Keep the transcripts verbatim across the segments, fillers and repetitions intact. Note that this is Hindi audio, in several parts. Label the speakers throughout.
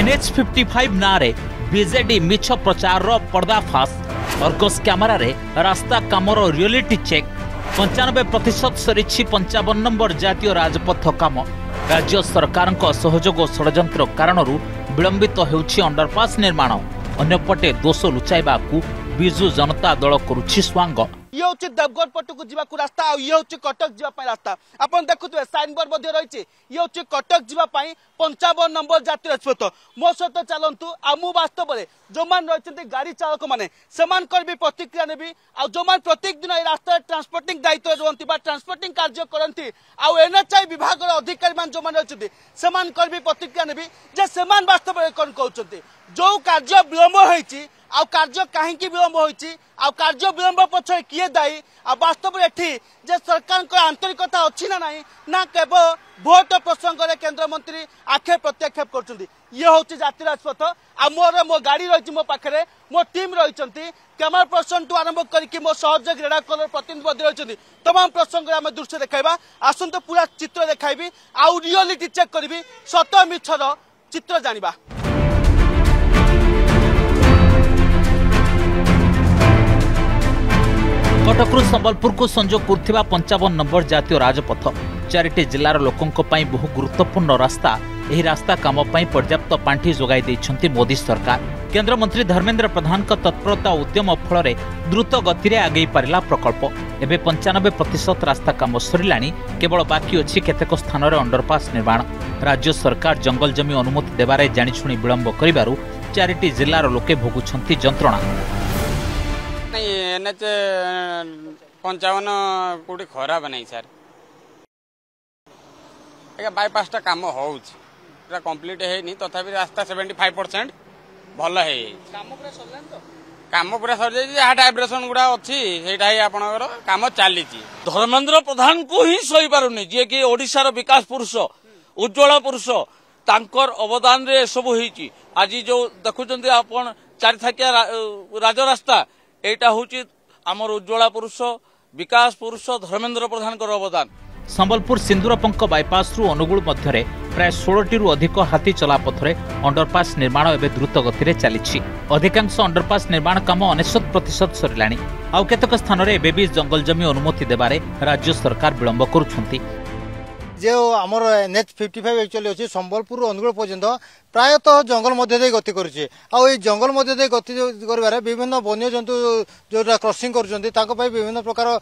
Speaker 1: एनएच फिफ्टी फाइव नारे बीजेडी मिछ प्रचार पर्दाफाश अर्गस कैमेरा रे रास्ता कामर रियलिटी चेक पंचानबे प्रतिशत सरी पंचावन नंबर जातीय राजपथ काम राज्य सरकार सहयोग षड्यंत्र कारण विलंबित होउछि अंडरपास निर्माण अन्यपटे दोष लुचाइबा बिजु जनता दल करुछि स्वांग
Speaker 2: ये हूँ देवगढ़ पटक जावाक रास्ता आ ये हूँ कटक जावाई रास्ता आप देखुए साइन बोर्ड रही ये हूँ कटक जावाई पंचावन नंबर जातीय राजपथ मो सहित चलतु आ मु वास्तव में जो मैंने रही गाड़ी चालक मैंने से भी प्रतिक्रिया नेबी आ जो मैंने प्रत्येक दिन ये रास्ता ट्रांसपोर्टिंग दायित्व रुहति ट्रांसपोर्टिंग कार्य करती आउ एनएचआई विभाग अधिकारी मान जो मैंने रही से भी प्रतिक्रिया नेबी जे से वास्तव में कौन कहते जो कार्य विलंब होती आउ कार्य कहीं विलंब होती आउ कार्य विलंब पछे किए दायी आ वास्तव में एठी जे सरकार को आंतरिकता अच्छी ना नहीं ना केवल भोट प्रसंग में केंद्र मंत्री आक्षेप प्रत्याक्षेप कर ये हूँ जातीय राजपथ आ मोर मो गाड़ी रही मो पाखे मो टीम रही कैमरा पर्सन टू आरंभ करके मो सहयोगी रेडा कलर प्रतिनिधि रही तमाम प्रसंग में आम दृश्य देखा आसत पूरा चित्र देखाइबी आउ रियलिटी चेक करी सत मिछर चित्र जानिबा।
Speaker 1: कटकरू संबलपुर को संजोग करथिबा पंचावन नंबर जातीय राजपथ चारिटी जिलार लोकंक पई बहु गुरुत्वपूर्ण रास्ता एही रास्ता काम पई पर्याप्त पांठी जोगाई दैछंती मोदी सरकार केंद्र मंत्री धर्मेंद्र प्रधान का तत्परता उद्यम फल द्रुत गति रे आगई पारिला प्रकल्प एबे पंचानबे प्रतिशत रास्ता काम सरिलाणी केवल बाकी अछि केतेक स्थान रे अंडरपास निर्माण राज्य सरकार जंगल जमी अनुमति देबारे जानिछुणी विलंब करिबारु चारिटी जिलार लोके भोगुछंती जंत्रणा।
Speaker 3: एनएच पंचावन कोटी खराब नहीं सर बाईपास टा काम हो कम्प्लीट है तथापि रास्ता सेवेन्टी फाइव परसेंट भल है काम पूरा सर जहाँ डाइब्रेसन गुड़ा अच्छी आपणकर काम चली
Speaker 4: धर्मेंद्र प्रधान को ही सही पारुनी जी कि ओडिशार विकास पुरुष उज्ज्वल पुरुष तांकर अवदान रे सब होईची आज जो देखुचंती आपण चारिथाकिया राजरास्ता एटा होची आमर उज्ज्वला पुरुष विकास पुरुष धर्मेंद्र प्रधान कर अवदान।
Speaker 1: संबलपुर सिंदूरपंक बाईपास रु अनुगुल मध्य प्राय षोलह टी अधिक हाथी चला पथरे अंडरपास निर्माण एवं द्रुत गति चली अधिकांश अंडरपास निर्माण काम अनेशत प्रतिशत सरिलाणी आउ केतक स्थान रे एबे भी जंगल जमी अनुमति देबारे राज्य सरकार विलंब करुछंती।
Speaker 5: जो आमर एनएच फिफ्टी फाइव एक्चुअली अच्छी संबलपुर अनुगुल पर्यंत प्रायतः जंगल मध्य दे गति करुचे आ जंगल मध्य दे गति कर विभिन्न वन्य जंतु जो क्रॉसिंग कर विभिन्न प्रकार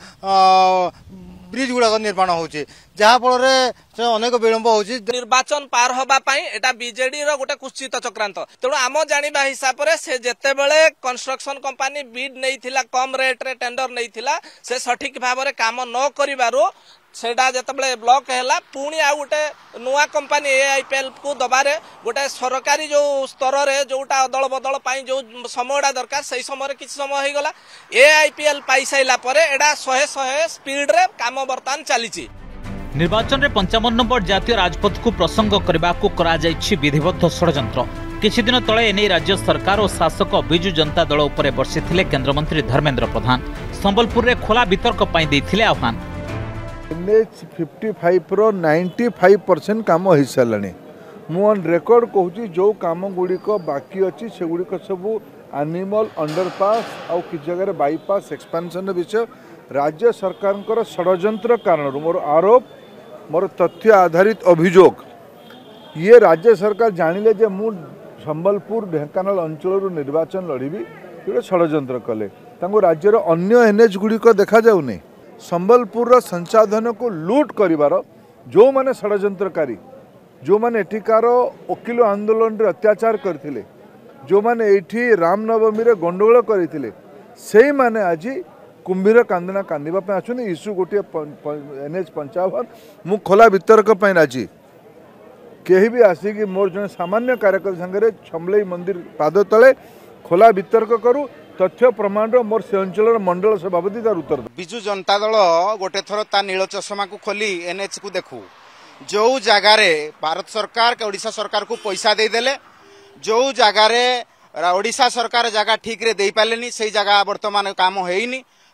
Speaker 5: ब्रिज गुड़ाक निर्माण होची जहाँ फल अनेक विलंब होची
Speaker 6: निर्वाचन पार होबा पाई एटा बीजेडी रो गोटे कुश्चित चक्रांत तेणु आम जानिबा हिसाब रे से जेते बेले कंस्ट्रक्शन कंपनी बिड नैथिला कम रेट रे टेंडर नैथिला से सठिक भाव रे काम न करिबारो सेटा जेतबले ब्लॉक हैला पुणी आ गोटे नुआ कंपनी एआईपीएल को दबारे गोटे सरकारी जो स्तर रे जोटा अदल बदल पाई जो समयटा दरकार सही समय किछ समय हो गला एआईपीएल पाई साइला परे एडा सौ सौ स्पीड रे काम बर्तमान चली
Speaker 1: निर्वाचन रे पंचावन नंबर जातीय राजपथ को प्रसंग करबा को करा जायछि विधिबद्ध षड्यंत्र किछि दिन तळे एने राज्य सरकार और शासक बिजु जनता दल उपरे बर्षिथिले केंद्र मंत्री धर्मेंद्र प्रधान संबलपुर रे खोला वितर्क पाई दैथिले आह्वान।
Speaker 7: एनएच फिफ्टी फाइव रो नाइंटी फाइव परसेंट काम हो सारे मु ऑन रेकर्ड कहूँ जो काम गुड़िक बाकी अच्छी से गुड़िक सब एनिमल अंडरपास आउ कि जगह बाईपास एक्सपेंशन विषय राज्य सरकार षड्यंत्र कारण मोर आरोप मोर तथ्य आधारित अभियोग ये राज्य सरकार जानिले जे मु संबलपुर ढेंकानाल अंचल निर्वाचन लड़बी ये षड्यंत्र कले राज्यर अन्य एनएच गुड़िक देखा जाऊनी संबलपुर संसाधन को लूट करिवार जो माने षड्यंत्रकारी जो माने एठिकार वकिल आंदोलन रे अत्याचार करथिले जो माने एठी रामनवमी रे गंडगोल करथिले सेही माने आज कुंभीर कांदना कांदिबा पे आछुनी इशू गोटे एनएच पंचावन मु खोला वितर्क पे राजी केही भी आसिकी मोर जने सामान्य कार्यकर्ता संगे छमलई मंदिर पाद तले खोला वितर्क करू तथ्य प्रमाण मोर से अंचल मंडल सभापति तार उत्तर
Speaker 2: बिजु जनता दल गोटे थर ता नील चषमा को खोली एनएच को देखू जो जगार भारत सरकार के ओडिशा सरकार को पैसा दे देले जो जगार ओडिशा सरकार जगह ठीक रे दे पालेनी से जगह वर्तमान काम होइनी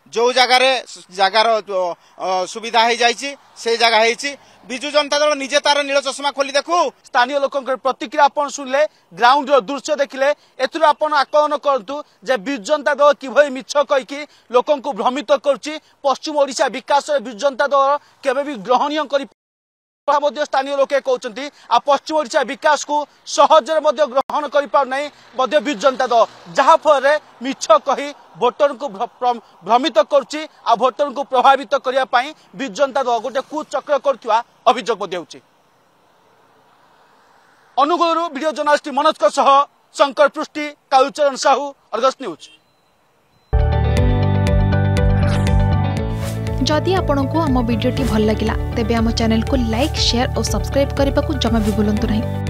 Speaker 2: जो जगार जगार सुविधा हो जाए से जगह है विजु जनता दल निजे तार नील चषमा खोली देखू स्थानीय लोक प्रतिक्रिया आपण शुणिले ग्राउंड दृश्य देखिले एथुर आपण आकलन करतु जे विजु जनता दल किभली मिछ कहीकि लोक भ्रमित करुच्ची पश्चिम ओडिशा विकास विजु जनता दल केबे भी ग्रहणीय कर स्थानीय लोके कहते आ पश्चिम ओडिशा विकास को सहजरे ग्रहण कर विजु जनता दल जहाँफल मिछ कही भोटर को भ्रमित करुच्ची आ भोटर को प्रभावित करने विजु जनता दल गोटे कुचक्र कर अभियोग होउछि। अनुगुल वीडियो जर्नालिस्ट मनोज सह शंकर पृष्टि कालुचरण साहू अर्गस न्यूज।
Speaker 8: जदि आपंक आम भिडी भल लगा तेब आम चैनल को लाइक शेयर और सब्सक्राइब करने को जमा भी भूलु नहीं।